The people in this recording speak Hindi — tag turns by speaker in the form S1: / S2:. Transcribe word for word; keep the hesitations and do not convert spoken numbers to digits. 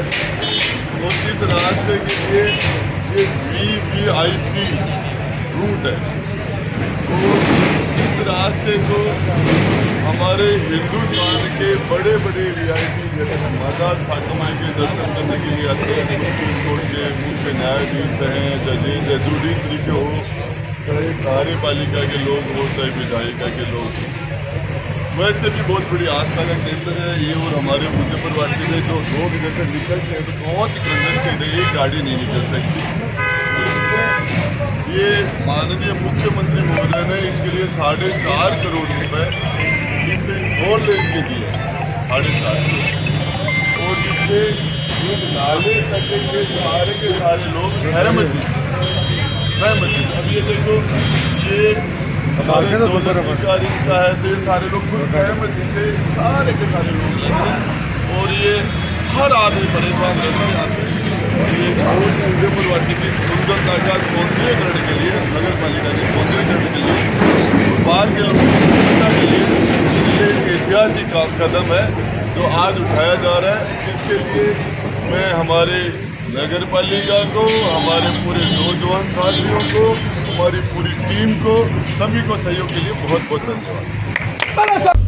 S1: और इस रास्ते के लिए ये V V I P route है। तो इस रास्ते को हमारे हिंदुस्तान के बड़े बड़े वी आई पी जैसे माता शकमभर के दर्शन करने के लिए आते हैं। सुप्रीम कोर्ट के मुख्य न्यायाधीश हैं, जजेज जुडिशरी के हो, चाहे कार्यपालिका के लोग हो, चाहे विधायिका के लोग। वैसे भी बहुत बड़ी आस्था का केंद्र है ये। और हमारे मुजफ्फरवासी में जो लोग जैसे निकलते हैं तो बहुत कंजेस्टेड है, एक गाड़ी नहीं निकल सकती। ये माननीय मुख्यमंत्री महोदय ने इसके लिए साढ़े चार करोड़ रुपए इस फोर लेन के दिए, साढ़े चार करोड़। और इससे नाले तक ये सारे के सारे लोग सहमति सहमति अब ये देखो, ये हमारे अधिकारी का है तो ये सारे लोग खुद सहमति से सारे के सारे लोग लगे। और ये हर आदमी परेशान रहता है यहाँ से। ये मुजफ्फरवासी की सुंदरता का सौंदर्यकरण के लिए, नगर पालिका के सौंदर्यकरण के लिए, बाहर के लोगों की सुविधा के लिए ये ऐतिहासिक कदम है जो आज उठाया जा रहा है। इसके लिए मैं हमारे नगर पालिका को, हमारे पूरे नौजवान साथियों को, हमारी पूरी टीम को, सभी को सहयोग के लिए बहुत बहुत धन्यवाद।